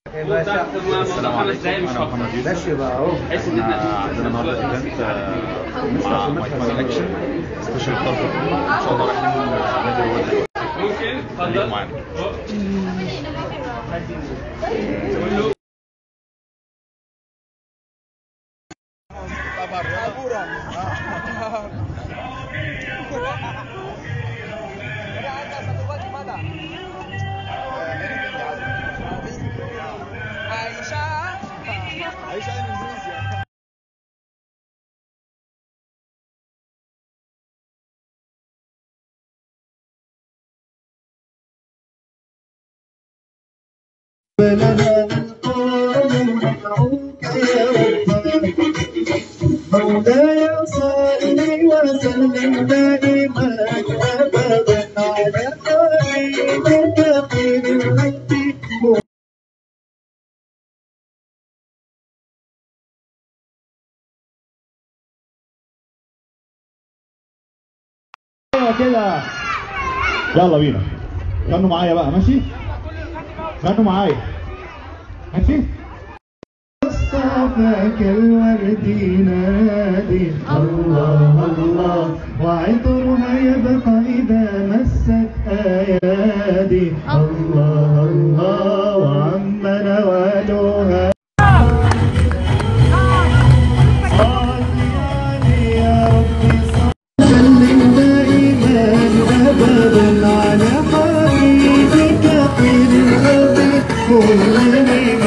السلام عليكم، انا محمد يوسف. عندنا النهارده ايفنت مع Myfundaction سبيشال إفطار ان شاء الله. رايحين نادي رواد. ممكن تفضل معانا. مولاي صل وسلم دائما ابدا على حبيبك خير الخلق. كده يلا بينا، غنوا معايا بقى. ماشي، غنوا معايا. ماشي. اصطفاك الورد ينادي الله الله، وعطرها يبقى إذا مست أيادي الله الله، وعم نوالها. سلم دائما أبدا على حبيبك خير الخلق كلهم.